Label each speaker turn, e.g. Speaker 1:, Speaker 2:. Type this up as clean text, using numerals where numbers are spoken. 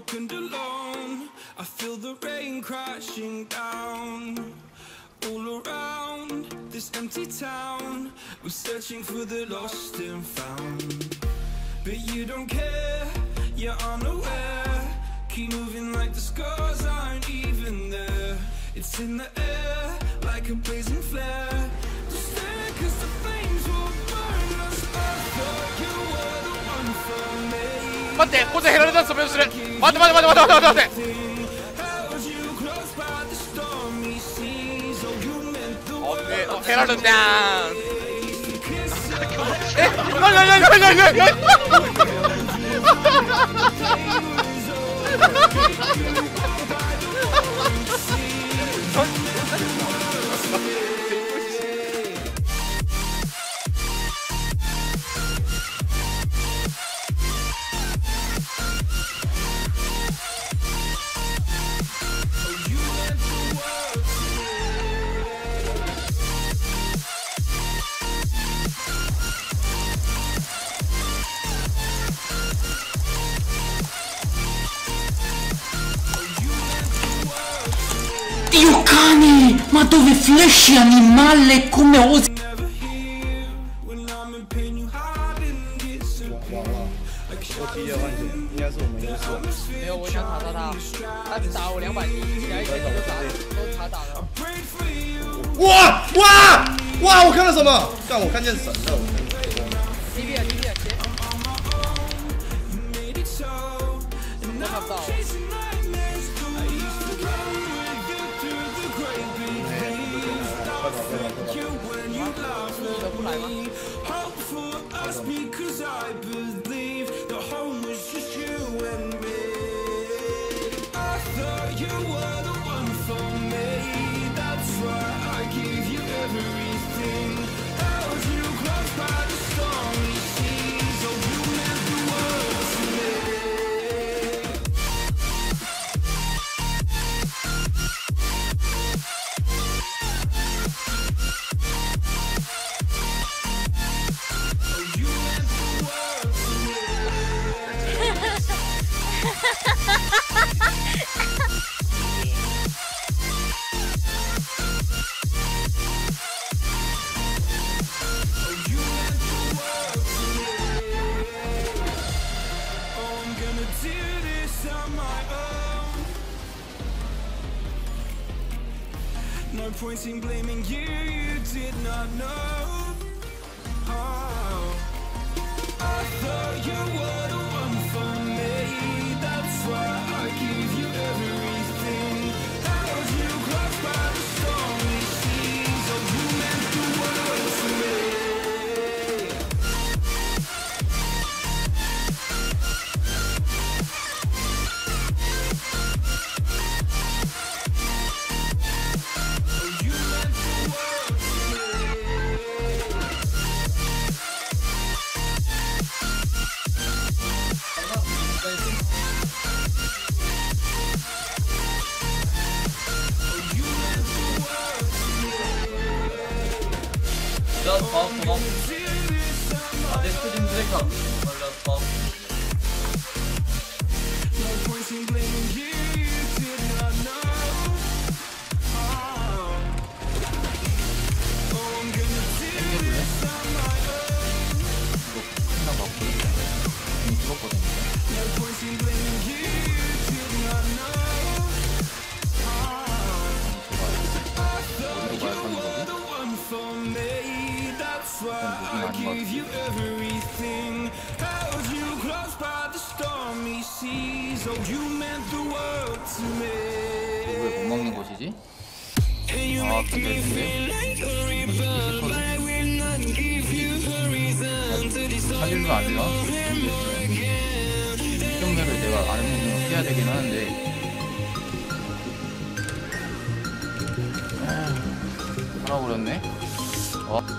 Speaker 1: and alone. I feel the rain crashing down all around this empty town. We're searching for the lost and found, but you don't care, you're unaware. Keep moving like the scars aren't even there. It's in the air like a blazing flare. Just stare, 'cause the flames will burn us. I thought you were the one for me.
Speaker 2: 待って、こっちヘラレダンスを目指する。待って待って待って待って待って待って。ヘラレダンス。え、なになになになになになに。
Speaker 3: Dio cane! Ma dove flashy animale come osi?
Speaker 4: Wow! Wow! 我看到什么？但我看见神了。
Speaker 2: 我看不到。你的不来吗？ No point in blaming you, you did not know. Oh, I thought you were the one for me. That's why I give you everything. Held you close by the stormy seas. Oh, you meant the world to me.
Speaker 5: Biraz sağ tamam. Adette direkt al. Biraz sağ.
Speaker 1: I gave you everything, held you close by the stormy seas. Oh, you meant the world to me.
Speaker 5: 왜 못 먹는 곳이지?
Speaker 1: 아, 근데
Speaker 5: 살릴면 안 되나? 이 경매를 내가 안 먹으면 해야 되긴 하는데. 알아버렸네.